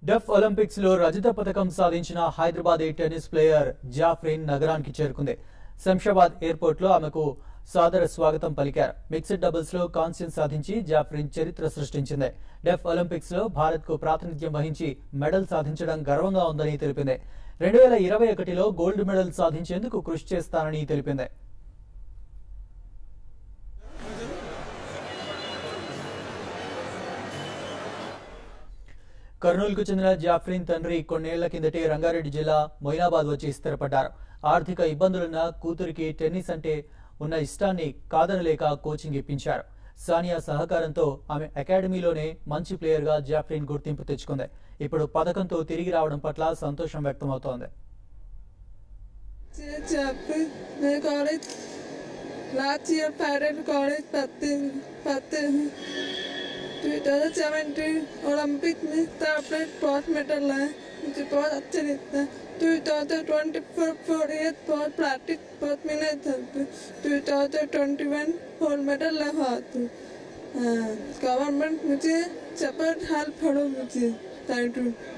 డెఫ్ Olympics లో రజత పథకం సాధించిన హైదరాబాద్ టెన్నిస్ ప్లేయర్ జాఫ్రిన్ నగరానికి చేరుకుంది. శంషాబాద్ ఎయిర్పోర్ట్ లో ఆమెకు సాదర స్వాగతం పలికారు. మిక్స్డ్ డబుల్స్ లో కాంస్యం సాధించి జాఫ్రిన్ చరిత్ర సృష్టించింది. డెఫ్ ఒలింపిక్స్ లో భారత్ కు ప్రాతినిధ్యం వహించి మెడల్ సాధించడం గర్వంగా ఉందని తెలిపింది. 2021లో గోల్డ్ మెడల్ సాధించేందుకు కృషి చేస్తానని తెలిపింది. కర్నూలుకు చెందిన జాఫ్రిన్ తండ్రి కొన్నేళ్ల కిందటే రంగారెడ్డి జిల్లా మొయినాబాద్ వచ్చి స్థిరపడ్డారు. ఆర్థిక ఇబ్బందులున్న కూతురికి టెన్నిస్ అంటే ఉన్న ఇష్టాన్ని కాదనలేక కోచింగ్ ఇప్పించారు. సానియా సహకారంతో ఆమె అకాడమీలోనే మంచి ప్లేయర్ గా జాఫ్రిన్ గుర్తింపు తెచ్చుకుంది. ఇప్పుడు పథకంతో తిరిగి రావడం పట్ల సంతోషం వ్యక్తమవుతోంది. ओलंपिक में बहुत मेडल है, मुझे बहुत अच्छा लगता है। 2024 बहुत प्रैक्टिस बहुत मेहनत है। 2021 गोल्ड मेडल लगा तो गवर्नमेंट मुझे सपोर्ट हेल्प करो मुझे। Thank you.